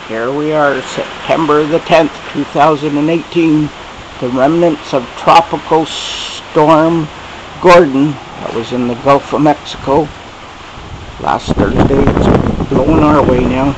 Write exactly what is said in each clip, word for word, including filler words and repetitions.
Here we are, September the tenth, two thousand eighteen. The remnants of Tropical Storm Gordon that was in the Gulf of Mexico last Thursday. It's blowing our way now.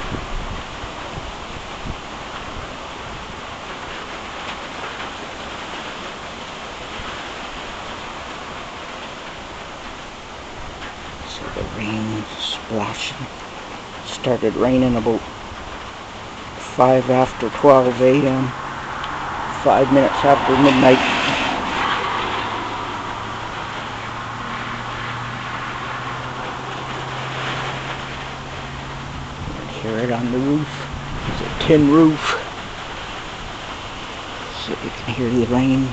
So the rain splashing. Started raining about five after twelve a m Five minutes after midnight. Hear it on the roof. It's a tin roof, so you can hear the rain.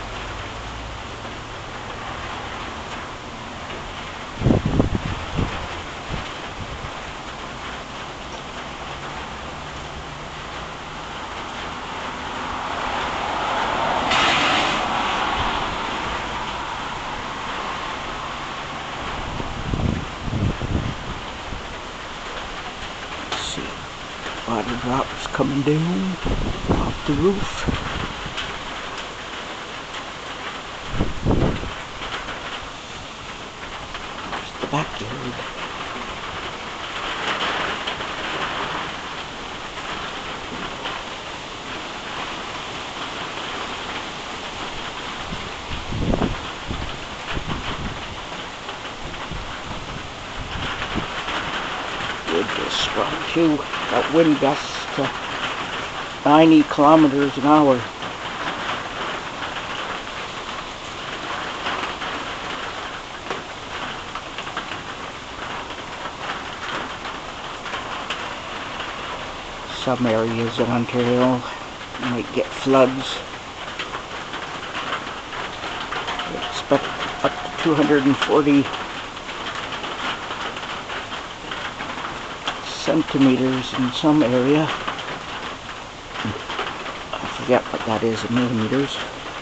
Water drops coming down off the roof. There's the backyard. Wind is strong too. That wind gusts to ninety kilometers an hour. Some areas of Ontario might get floods. We expect up to two hundred forty centimeters in some area. I forget what that is in millimeters.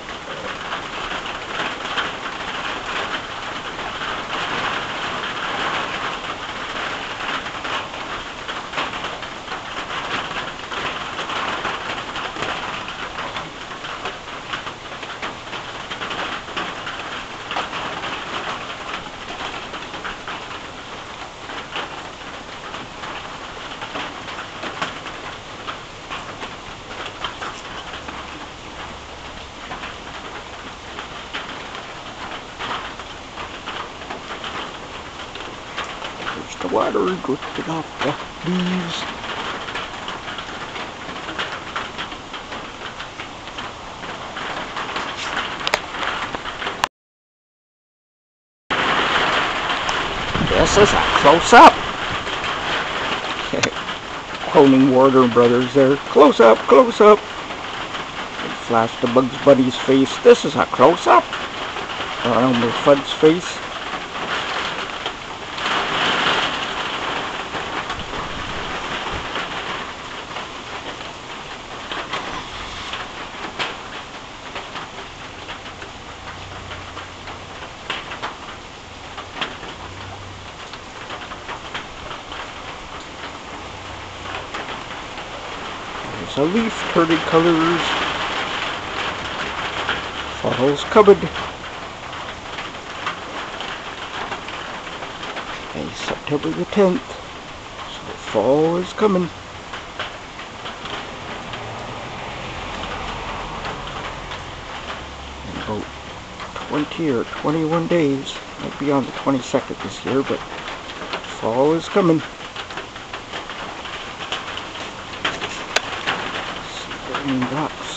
The water drifted off the leaves. This is a close-up. Quoting Warner Brothers there. Close up, close up. They flashed to Bugs Bunny's face. This is a close-up. Or Elmer Fudd's face. There's a leaf turning colors. Fall's coming. Okay, September the tenth. So fall is coming. In about twenty or twenty-one days. Might be on the twenty-second this year, but fall is coming. Drops.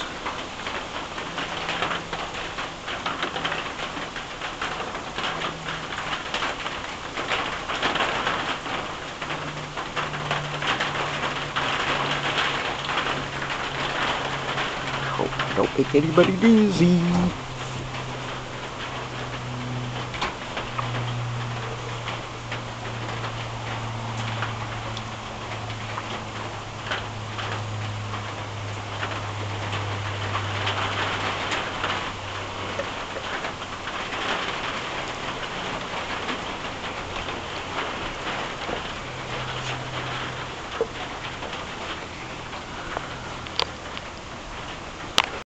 Hope I don't make anybody dizzy.